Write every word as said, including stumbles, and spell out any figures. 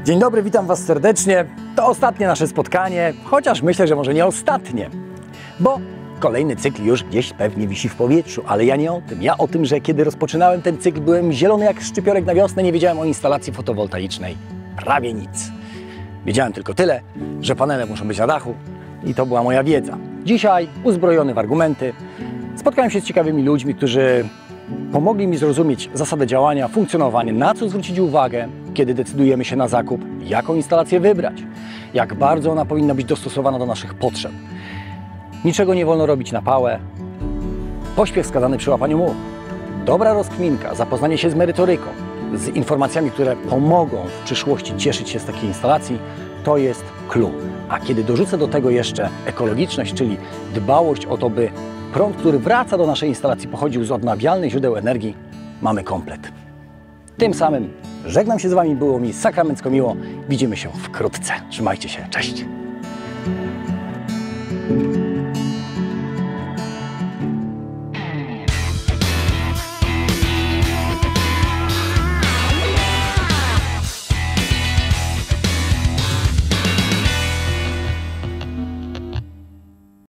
Dzień dobry, witam Was serdecznie. To ostatnie nasze spotkanie, chociaż myślę, że może nie ostatnie, bo kolejny cykl już gdzieś pewnie wisi w powietrzu, ale ja nie o tym. Ja o tym, że kiedy rozpoczynałem ten cykl, byłem zielony jak szczypiorek na wiosnę, nie wiedziałem o instalacji fotowoltaicznej. Prawie nic. Wiedziałem tylko tyle, że panele muszą być na dachu i to była moja wiedza. Dzisiaj, uzbrojony w argumenty, spotkałem się z ciekawymi ludźmi, którzy pomogli mi zrozumieć zasadę działania, funkcjonowanie, na co zwrócić uwagę, kiedy decydujemy się na zakup, jaką instalację wybrać, jak bardzo ona powinna być dostosowana do naszych potrzeb. Niczego nie wolno robić na pałę. Pośpiech skazany przy łapaniu much. Dobra rozkminka, zapoznanie się z merytoryką, z informacjami, które pomogą w przyszłości cieszyć się z takiej instalacji, to jest clue. A kiedy dorzucę do tego jeszcze ekologiczność, czyli dbałość o to, by prąd, który wraca do naszej instalacji, pochodził z odnawialnych źródeł energii, mamy komplet. Tym samym żegnam się z Wami, było mi sakramencko miło. Widzimy się wkrótce. Trzymajcie się, cześć!